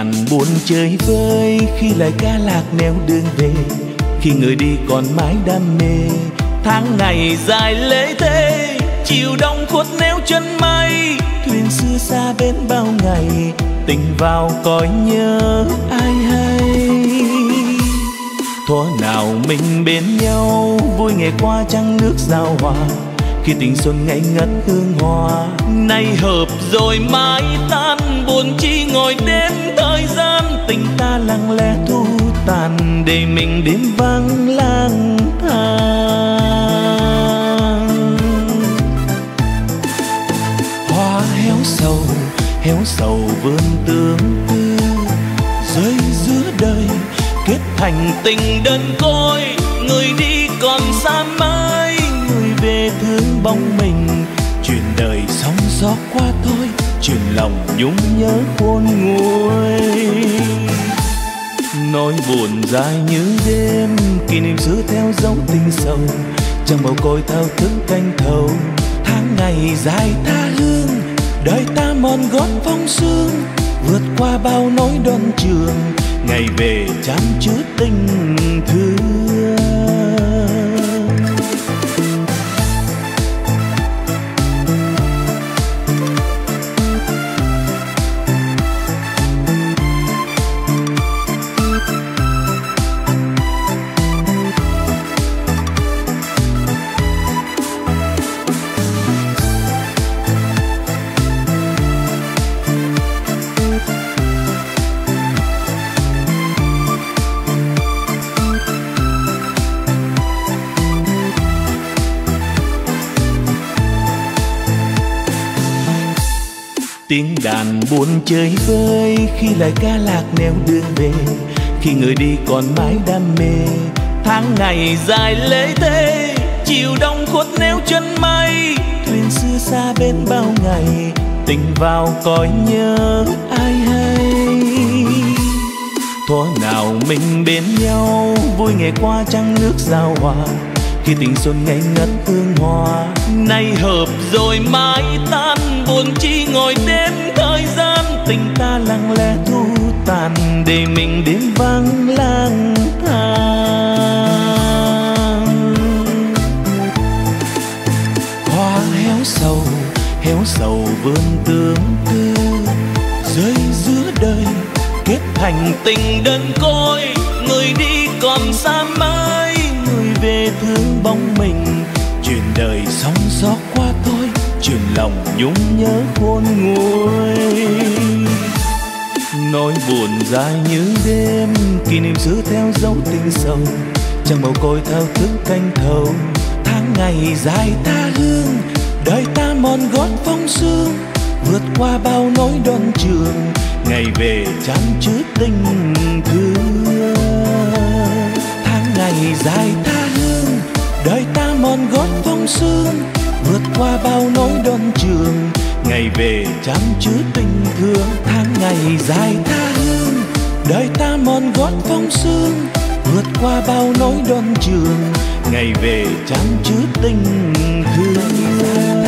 đàn buồn chơi vơi khi lời ca lạc neo đường về, khi người đi còn mãi đam mê. Tháng ngày dài lễ thế, chiều đông khuất neo chân mây, thuyền xưa xa bến bao ngày, tình vào cõi nhớ ai hay. Thuở nào mình bên nhau, vui ngày qua trăng nước giao hòa, khi tình xuân ngây ngất hương hoa. Nay hợp rồi mãi tan, buồn chi ngồi đến thời gian, tình ta lặng lẽ thu tàn, để mình đêm vắng lang thang. Hoa héo sầu vươn tương tư, rơi giữa đời kết thành tình đơn côi. Người đi còn xa mãi, người về thương bóng mình, chuyện đời sóng gió qua thôi, chuyện lòng nhung nhớ khôn nguôi. Nỗi buồn dài như đêm, kỷ niệm xưa theo dấu tình sầu, trong màu côi thao thức canh thầu. Tháng ngày dài tha hương, đời ta mòn gót phong sương, vượt qua bao nỗi đoan trường, ngày về chan chứa tình thương. Tiếng đàn buồn chơi vơi khi lời ca lạc neo đường về, khi người đi còn mãi đam mê. Tháng ngày dài lễ thế, chiều đông khuất neo chân mây, thuyền xưa xa bên bao ngày, tình vào cõi nhớ ai hay. Thuở nào mình bên nhau, vui ngày qua trăng nước giao hòa, khi tình xuân ngây ngất hương hoa. Nay hợp rồi mãi tan, buồn chi ngồi đến thời gian, tình ta lặng lẽ thu tàn, để mình đêm vắng lang thang. Hoa héo sầu vươn tương tư, rơi giữa đời kết thành tình đơn côi. Người đi còn xa mãi, người về thương bóng mình, chuyện đời sóng gió qua thôi, chuyện lòng nhung nhớ khôn nguôi. Nỗi buồn dài như đêm, kỷ niệm xưa theo dấu tình sầu, trong màu côi thao thức canh thầu. Tháng ngày dài tha hương, đời ta mòn gót phong sương, vượt qua bao nỗi đoan trường, ngày về chan chứa tình thương. Tháng ngày dài tha hương, đời ta mòn gót phong sương, vượt qua bao nỗi đoan trường, ngày về chan chứa tình thương. Tháng ngày dài tha hương, đời ta mòn gót phong sương, vượt qua bao nỗi đoan trường, ngày về chan chứa tình thương.